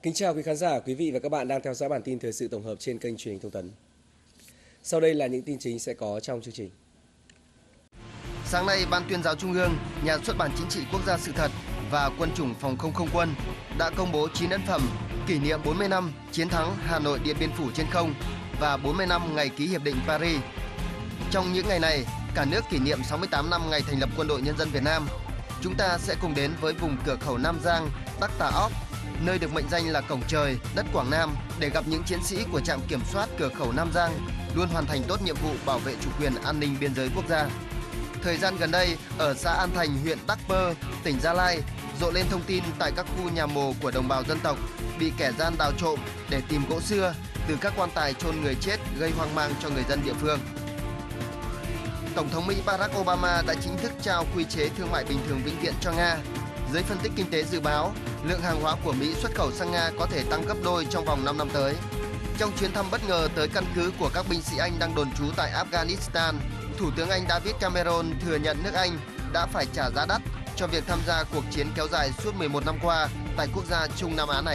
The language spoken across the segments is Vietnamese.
Kính chào quý khán giả, quý vị và các bạn đang theo dõi bản tin thời sự tổng hợp trên kênh truyền hình Thông tấn. Sau đây là những tin chính sẽ có trong chương trình. Sáng nay, Ban Tuyên giáo Trung ương, Nhà xuất bản Chính trị Quốc gia Sự thật và Quân chủng Phòng không không quân đã công bố 9 ấn phẩm kỷ niệm 40 năm chiến thắng Hà Nội Điện Biên Phủ trên không và 40 năm ngày ký Hiệp định Paris. Trong những ngày này, cả nước kỷ niệm 68 năm ngày thành lập Quân đội Nhân dân Việt Nam. Chúng ta sẽ cùng đến với vùng cửa khẩu Nam Giang, Đắc Tà Óp, nơi được mệnh danh là cổng trời, đất Quảng Nam, để gặp những chiến sĩ của trạm kiểm soát cửa khẩu Nam Giang luôn hoàn thành tốt nhiệm vụ bảo vệ chủ quyền an ninh biên giới quốc gia. Thời gian gần đây, ở xã An Thành, huyện Đắc Pơ, tỉnh Gia Lai, rộ lên thông tin tại các khu nhà mồ của đồng bào dân tộc bị kẻ gian đào trộm để tìm gỗ xưa từ các quan tài chôn người chết, gây hoang mang cho người dân địa phương. Tổng thống Mỹ Barack Obama đã chính thức trao quy chế thương mại bình thường vĩnh viễn cho Nga. Giới phân tích kinh tế dự báo, lượng hàng hóa của Mỹ xuất khẩu sang Nga có thể tăng gấp đôi trong vòng 5 năm tới. Trong chuyến thăm bất ngờ tới căn cứ của các binh sĩ Anh đang đồn trú tại Afghanistan, Thủ tướng Anh David Cameron thừa nhận nước Anh đã phải trả giá đắt cho việc tham gia cuộc chiến kéo dài suốt 11 năm qua tại quốc gia Trung Nam Á này.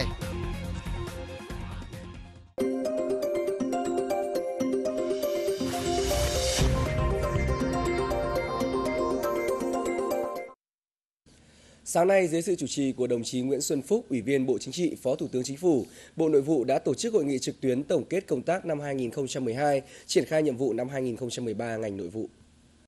Sáng nay, dưới sự chủ trì của đồng chí Nguyễn Xuân Phúc, Ủy viên Bộ Chính trị, Phó Thủ tướng Chính phủ, Bộ Nội vụ đã tổ chức hội nghị trực tuyến tổng kết công tác năm 2012, triển khai nhiệm vụ năm 2013 ngành nội vụ.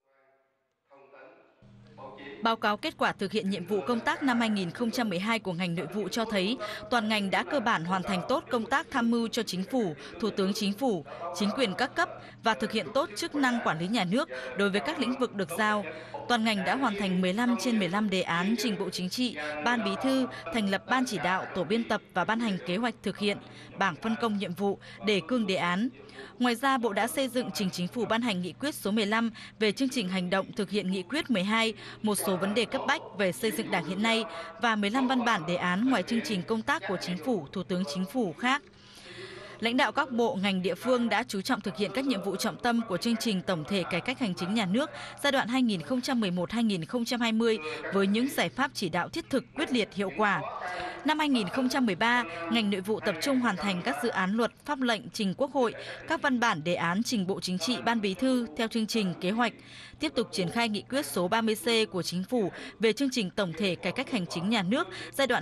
Báo cáo kết quả thực hiện nhiệm vụ công tác năm 2012 của ngành nội vụ cho thấy toàn ngành đã cơ bản hoàn thành tốt công tác tham mưu cho Chính phủ, Thủ tướng Chính phủ, chính quyền các cấp và thực hiện tốt chức năng quản lý nhà nước đối với các lĩnh vực được giao. Toàn ngành đã hoàn thành 15 trên 15 đề án trình Bộ Chính trị, Ban Bí thư, thành lập Ban chỉ đạo, tổ biên tập và ban hành kế hoạch thực hiện, bảng phân công nhiệm vụ, đề cương đề án. Ngoài ra, Bộ đã xây dựng trình Chính phủ ban hành nghị quyết số 15 về chương trình hành động thực hiện nghị quyết 12, một số vấn đề cấp bách về xây dựng Đảng hiện nay và 15 văn bản đề án ngoài chương trình công tác của Chính phủ, Thủ tướng Chính phủ khác. Lãnh đạo các bộ, ngành địa phương đã chú trọng thực hiện các nhiệm vụ trọng tâm của chương trình tổng thể cải cách hành chính nhà nước giai đoạn 2011-2020 với những giải pháp chỉ đạo thiết thực, quyết liệt, hiệu quả. Năm 2013, ngành nội vụ tập trung hoàn thành các dự án luật, pháp lệnh trình Quốc hội, các văn bản đề án trình Bộ Chính trị, Ban Bí thư theo chương trình kế hoạch, tiếp tục triển khai nghị quyết số 30C của Chính phủ về chương trình tổng thể cải cách hành chính nhà nước giai đoạn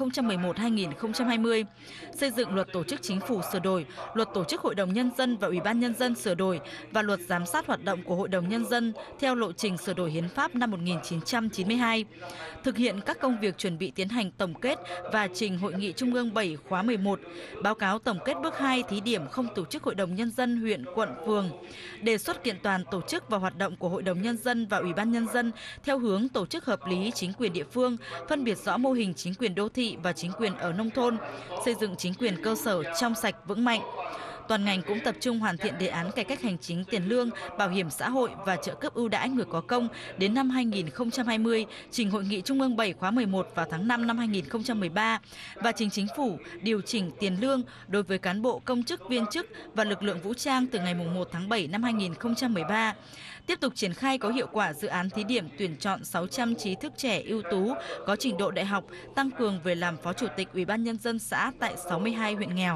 2011-2020, xây dựng luật tổ chức chính phủ sửa đổi, luật tổ chức Hội đồng Nhân dân và Ủy ban Nhân dân sửa đổi và luật giám sát hoạt động của Hội đồng Nhân dân theo lộ trình sửa đổi hiến pháp năm 1992, thực hiện các công việc chuẩn bị tiến hành tổng kết và trình Hội nghị Trung ương 7 khóa 11, báo cáo tổng kết bước 2 thí điểm không tổ chức Hội đồng Nhân dân huyện, quận, phường, đề xuất kiện toàn tổ chức và hoạt động của Hội đồng Nhân dân và Ủy ban Nhân dân theo hướng tổ chức hợp lý chính quyền địa phương, phân biệt rõ mô hình chính quyền đô thị và chính quyền ở nông thôn, xây dựng chính quyền cơ sở trong sạch vững mạnh. Toàn ngành cũng tập trung hoàn thiện đề án cải cách hành chính tiền lương, bảo hiểm xã hội và trợ cấp ưu đãi người có công đến năm 2020, trình Hội nghị Trung ương 7 khóa 11 vào tháng 5 năm 2013 và trình Chính phủ điều chỉnh tiền lương đối với cán bộ công chức viên chức và lực lượng vũ trang từ ngày 1 tháng 7 năm 2013. Tiếp tục triển khai có hiệu quả dự án thí điểm tuyển chọn 600 trí thức trẻ ưu tú có trình độ đại học tăng cường về làm Phó Chủ tịch Ủy ban Nhân dân xã tại 62 huyện nghèo.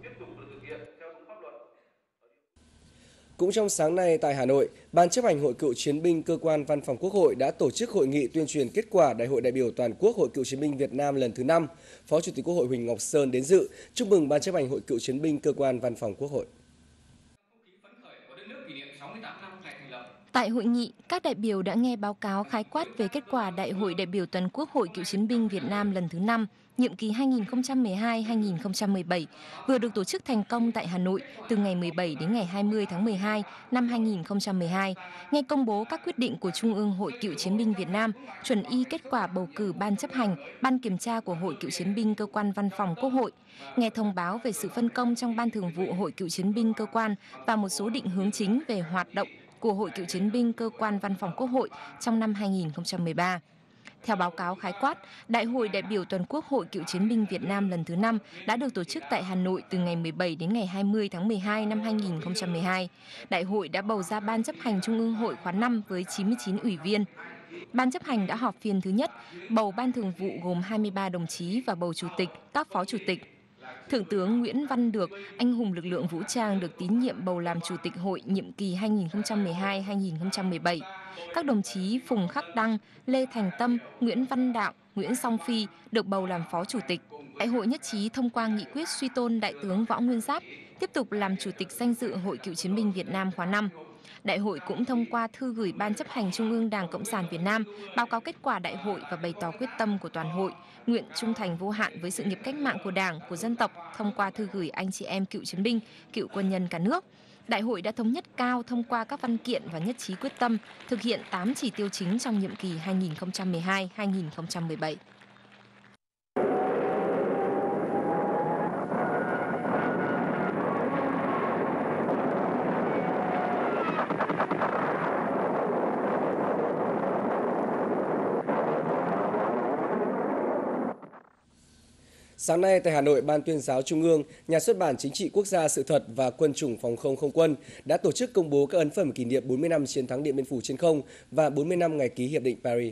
Cũng trong sáng nay tại Hà Nội, Ban chấp hành Hội Cựu Chiến binh Cơ quan Văn phòng Quốc hội đã tổ chức hội nghị tuyên truyền kết quả Đại hội đại biểu toàn quốc Hội Cựu Chiến binh Việt Nam lần thứ 5. Phó Chủ tịch Quốc hội Huỳnh Ngọc Sơn đến dự, chúc mừng Ban chấp hành Hội Cựu Chiến binh Cơ quan Văn phòng Quốc hội. Tại hội nghị, các đại biểu đã nghe báo cáo khái quát về kết quả Đại hội đại biểu toàn quốc Hội Cựu Chiến binh Việt Nam lần thứ 5, nhiệm kỳ 2012-2017, vừa được tổ chức thành công tại Hà Nội từ ngày 17 đến ngày 20 tháng 12 năm 2012, nghe công bố các quyết định của Trung ương Hội Cựu Chiến binh Việt Nam, chuẩn y kết quả bầu cử Ban chấp hành, Ban kiểm tra của Hội Cựu Chiến binh Cơ quan Văn phòng Quốc hội, nghe thông báo về sự phân công trong Ban thường vụ Hội Cựu Chiến binh Cơ quan và một số định hướng chính về hoạt động của Hội Cựu Chiến binh Cơ quan Văn phòng Quốc hội trong năm 2013. Theo báo cáo khái quát, Đại hội đại biểu toàn quốc Hội Cựu Chiến binh Việt Nam lần thứ 5 đã được tổ chức tại Hà Nội từ ngày 17 đến ngày 20 tháng 12 năm 2012. Đại hội đã bầu ra Ban chấp hành Trung ương Hội khóa 5 với 99 ủy viên. Ban chấp hành đã họp phiên thứ nhất, bầu Ban thường vụ gồm 23 đồng chí và bầu Chủ tịch, các phó chủ tịch. Thượng tướng Nguyễn Văn Được, anh hùng lực lượng vũ trang được tín nhiệm bầu làm Chủ tịch Hội nhiệm kỳ 2012-2017. Các đồng chí Phùng Khắc Đăng, Lê Thành Tâm, Nguyễn Văn Đạo, Nguyễn Song Phi được bầu làm Phó Chủ tịch. Đại hội nhất trí thông qua nghị quyết suy tôn Đại tướng Võ Nguyên Giáp tiếp tục làm Chủ tịch danh dự Hội Cựu chiến binh Việt Nam khóa 5. Đại hội cũng thông qua thư gửi Ban chấp hành Trung ương Đảng Cộng sản Việt Nam báo cáo kết quả đại hội và bày tỏ quyết tâm của toàn hội, nguyện trung thành vô hạn với sự nghiệp cách mạng của Đảng, của dân tộc thông qua thư gửi anh chị em cựu chiến binh, cựu quân nhân cả nước. Đại hội đã thống nhất cao thông qua các văn kiện và nhất trí quyết tâm thực hiện 8 chỉ tiêu chính trong nhiệm kỳ 2012-2017. Sáng nay tại Hà Nội, Ban Tuyên giáo Trung ương, Nhà xuất bản Chính trị Quốc gia Sự thật và Quân chủng Phòng không Không quân đã tổ chức công bố các ấn phẩm kỷ niệm 40 năm chiến thắng Điện Biên Phủ trên không và 40 năm ngày ký Hiệp định Paris.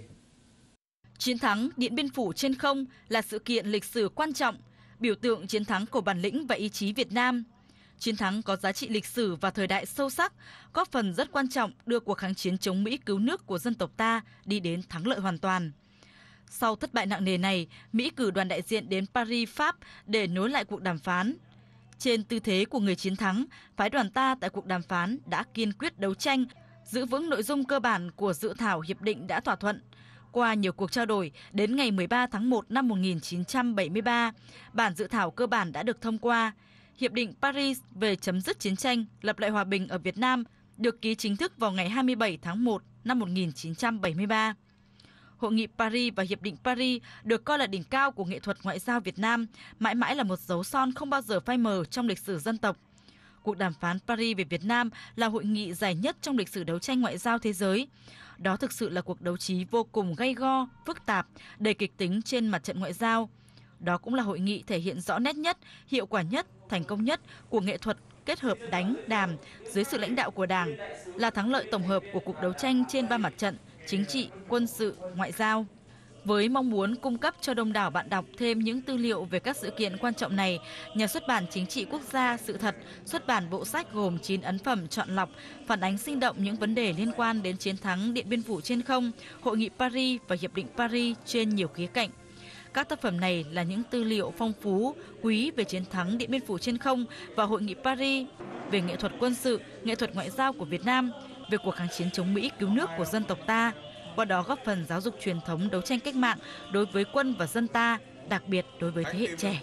Chiến thắng Điện Biên Phủ trên không là sự kiện lịch sử quan trọng, biểu tượng chiến thắng của bản lĩnh và ý chí Việt Nam. Chiến thắng có giá trị lịch sử và thời đại sâu sắc, góp phần rất quan trọng đưa cuộc kháng chiến chống Mỹ cứu nước của dân tộc ta đi đến thắng lợi hoàn toàn. Sau thất bại nặng nề này, Mỹ cử đoàn đại diện đến Paris, Pháp để nối lại cuộc đàm phán. Trên tư thế của người chiến thắng, phái đoàn ta tại cuộc đàm phán đã kiên quyết đấu tranh, giữ vững nội dung cơ bản của dự thảo hiệp định đã thỏa thuận. Qua nhiều cuộc trao đổi, đến ngày 13 tháng 1 năm 1973, bản dự thảo cơ bản đã được thông qua. Hiệp định Paris về chấm dứt chiến tranh, lập lại hòa bình ở Việt Nam được ký chính thức vào ngày 27 tháng 1 năm 1973. Hội nghị Paris và Hiệp định Paris được coi là đỉnh cao của nghệ thuật ngoại giao Việt Nam, mãi mãi là một dấu son không bao giờ phai mờ trong lịch sử dân tộc. Cuộc đàm phán Paris về Việt Nam là hội nghị dài nhất trong lịch sử đấu tranh ngoại giao thế giới. Đó thực sự là cuộc đấu trí vô cùng gay go, phức tạp, đầy kịch tính trên mặt trận ngoại giao. Đó cũng là hội nghị thể hiện rõ nét nhất, hiệu quả nhất, thành công nhất của nghệ thuật kết hợp đánh, đàm dưới sự lãnh đạo của Đảng, là thắng lợi tổng hợp của cuộc đấu tranh trên ba mặt trận, chính trị, quân sự, ngoại giao. Với mong muốn cung cấp cho đông đảo bạn đọc thêm những tư liệu về các sự kiện quan trọng này, Nhà xuất bản Chính trị Quốc gia Sự thật xuất bản bộ sách gồm 9 ấn phẩm chọn lọc, phản ánh sinh động những vấn đề liên quan đến chiến thắng Điện Biên Phủ trên không, Hội nghị Paris và Hiệp định Paris trên nhiều khía cạnh. Các tác phẩm này là những tư liệu phong phú, quý về chiến thắng Điện Biên Phủ trên không và Hội nghị Paris, về nghệ thuật quân sự, nghệ thuật ngoại giao của Việt Nam, về cuộc kháng chiến chống Mỹ cứu nước của dân tộc ta, qua đó góp phần giáo dục truyền thống đấu tranh cách mạng đối với quân và dân ta, đặc biệt đối với thế hệ trẻ.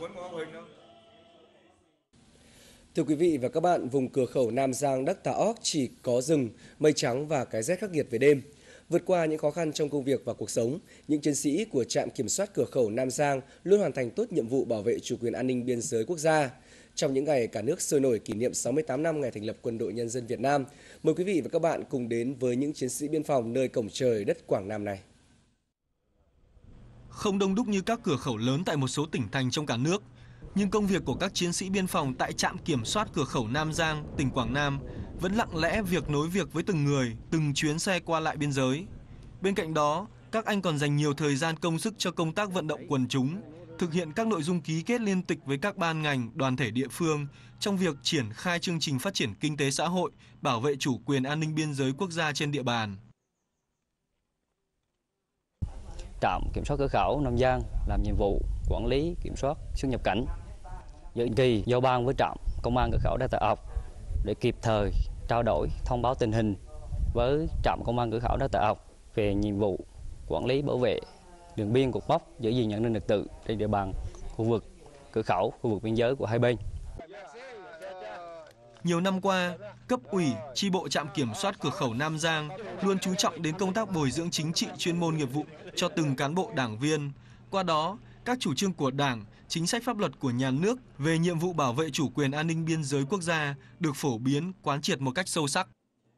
Thưa quý vị và các bạn, vùng cửa khẩu Nam Giang Đắc Tà Óc chỉ có rừng, mây trắng và cái rét khắc nghiệt về đêm. Vượt qua những khó khăn trong công việc và cuộc sống, những chiến sĩ của trạm kiểm soát cửa khẩu Nam Giang luôn hoàn thành tốt nhiệm vụ bảo vệ chủ quyền an ninh biên giới quốc gia. Trong những ngày cả nước sôi nổi kỷ niệm 68 năm ngày thành lập Quân đội Nhân dân Việt Nam, mời quý vị và các bạn cùng đến với những chiến sĩ biên phòng nơi cổng trời đất Quảng Nam này. Không đông đúc như các cửa khẩu lớn tại một số tỉnh thành trong cả nước, nhưng công việc của các chiến sĩ biên phòng tại trạm kiểm soát cửa khẩu Nam Giang, tỉnh Quảng Nam vẫn lặng lẽ việc nối việc với từng người, từng chuyến xe qua lại biên giới. Bên cạnh đó, các anh còn dành nhiều thời gian công sức cho công tác vận động quần chúng, thực hiện các nội dung ký kết liên tịch với các ban ngành, đoàn thể địa phương trong việc triển khai chương trình phát triển kinh tế xã hội, bảo vệ chủ quyền an ninh biên giới quốc gia trên địa bàn. Trạm kiểm soát cửa khẩu Nam Giang làm nhiệm vụ quản lý kiểm soát xuất nhập cảnh. Định kỳ giao ban với trạm công an cửa khẩu Đắc Tà Óc để kịp thời trao đổi thông báo tình hình với trạm công an cửa khẩu Đắc Tà Óc về nhiệm vụ quản lý bảo vệ đường biên cột mốc, giữ gìn an ninh trật tự trên địa bàn khu vực cửa khẩu, khu vực biên giới của hai bên. Nhiều năm qua, cấp ủy, chi bộ trạm kiểm soát cửa khẩu Nam Giang luôn chú trọng đến công tác bồi dưỡng chính trị chuyên môn nghiệp vụ cho từng cán bộ đảng viên. Qua đó, các chủ trương của Đảng, chính sách pháp luật của nhà nước về nhiệm vụ bảo vệ chủ quyền an ninh biên giới quốc gia được phổ biến, quán triệt một cách sâu sắc.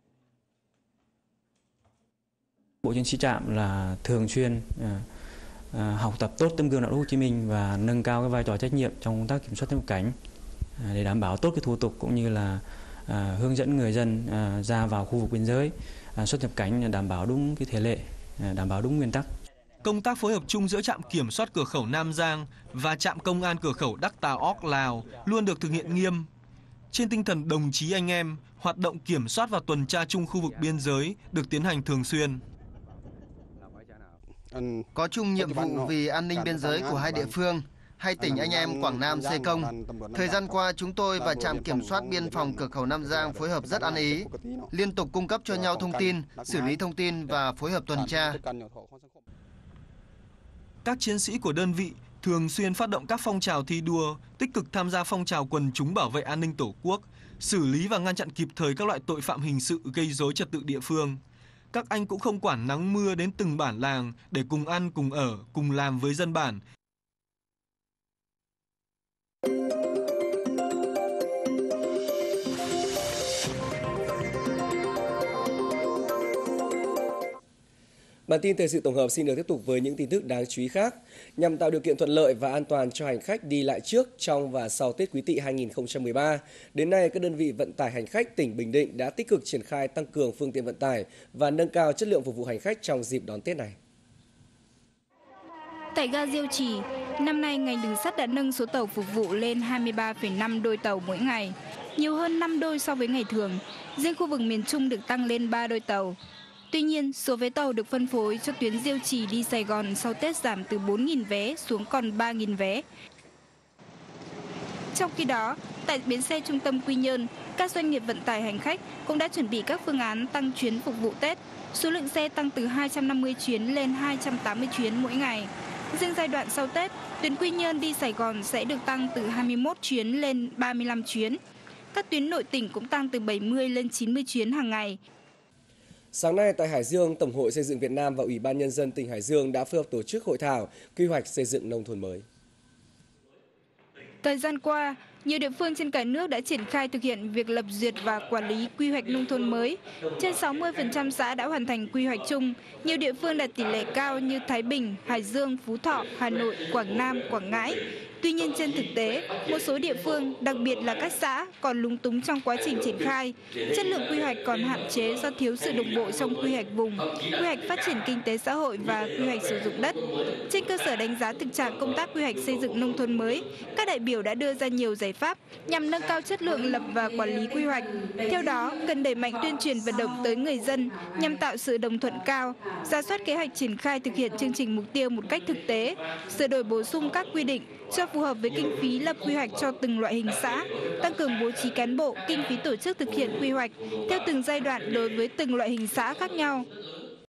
Bộ chiến sĩ trạm là thường xuyên học tập tốt tấm gương đạo đức Hồ Chí Minh và nâng cao cái vai trò trách nhiệm trong công tác kiểm soát xuất nhập cảnh để đảm bảo tốt cái thủ tục cũng như là hướng dẫn người dân ra vào khu vực biên giới xuất nhập cảnh đảm bảo đúng cái thể lệ, đảm bảo đúng nguyên tắc. công tác phối hợp chung giữa trạm kiểm soát cửa khẩu Nam Giang và trạm công an cửa khẩu Đắc Tà Óc, Lào luôn được thực hiện nghiêm. Trên tinh thần đồng chí anh em, hoạt động kiểm soát và tuần tra chung khu vực biên giới được tiến hành thường xuyên. Có chung nhiệm vụ vì an ninh biên giới của hai địa phương, hai tỉnh anh em Quảng Nam Sê Công. Thời gian qua, chúng tôi và trạm kiểm soát biên phòng cửa khẩu Nam Giang phối hợp rất ăn ý, liên tục cung cấp cho nhau thông tin, xử lý thông tin và phối hợp tuần tra. Các chiến sĩ của đơn vị thường xuyên phát động các phong trào thi đua, tích cực tham gia phong trào quần chúng bảo vệ an ninh Tổ quốc, xử lý và ngăn chặn kịp thời các loại tội phạm hình sự gây rối trật tự địa phương. Các anh cũng không quản nắng mưa đến từng bản làng để cùng ăn, cùng ở, cùng làm với dân bản. Bản tin thời sự tổng hợp xin được tiếp tục với những tin tức đáng chú ý khác. Nhằm tạo điều kiện thuận lợi và an toàn cho hành khách đi lại trước, trong và sau Tết Quý Tỵ 2013, đến nay các đơn vị vận tải hành khách tỉnh Bình Định đã tích cực triển khai tăng cường phương tiện vận tải và nâng cao chất lượng phục vụ hành khách trong dịp đón Tết này. Tại ga Diêu Trì, năm nay ngành đường sắt đã nâng số tàu phục vụ lên 23,5 đôi tàu mỗi ngày, nhiều hơn 5 đôi so với ngày thường. Riêng khu vực miền Trung được tăng lên 3 đôi tàu. Tuy nhiên, số vé tàu được phân phối cho tuyến Diêu Trì đi Sài Gòn sau Tết giảm từ 4.000 vé xuống còn 3.000 vé. Trong khi đó, tại bến xe trung tâm Quy Nhơn, các doanh nghiệp vận tải hành khách cũng đã chuẩn bị các phương án tăng chuyến phục vụ Tết. Số lượng xe tăng từ 250 chuyến lên 280 chuyến mỗi ngày. Riêng giai đoạn sau Tết, tuyến Quy Nhơn đi Sài Gòn sẽ được tăng từ 21 chuyến lên 35 chuyến. Các tuyến nội tỉnh cũng tăng từ 70 lên 90 chuyến hàng ngày. Sáng nay tại Hải Dương, Tổng hội Xây dựng Việt Nam và Ủy ban Nhân dân tỉnh Hải Dương đã phối hợp tổ chức hội thảo quy hoạch xây dựng nông thôn mới. Thời gian qua, nhiều địa phương trên cả nước đã triển khai thực hiện việc lập duyệt và quản lý quy hoạch nông thôn mới. Trên 60% xã đã hoàn thành quy hoạch chung. Nhiều địa phương đạt tỷ lệ cao như Thái Bình, Hải Dương, Phú Thọ, Hà Nội, Quảng Nam, Quảng Ngãi. Tuy nhiên trên thực tế, một số địa phương, đặc biệt là các xã, còn lúng túng trong quá trình triển khai. Chất lượng quy hoạch còn hạn chế do thiếu sự đồng bộ trong quy hoạch vùng, quy hoạch phát triển kinh tế xã hội và quy hoạch sử dụng đất. Trên cơ sở đánh giá thực trạng công tác quy hoạch xây dựng nông thôn mới, các đại biểu đã đưa ra nhiều giải pháp nhằm nâng cao chất lượng lập và quản lý quy hoạch. Theo đó, cần đẩy mạnh tuyên truyền vận động tới người dân nhằm tạo sự đồng thuận cao, rà soát kế hoạch triển khai thực hiện chương trình mục tiêu một cách thực tế, sửa đổi bổ sung các quy định cho phù hợp với kinh phí lập quy hoạch cho từng loại hình xã, tăng cường bố trí cán bộ, kinh phí tổ chức thực hiện quy hoạch theo từng giai đoạn đối với từng loại hình xã khác nhau.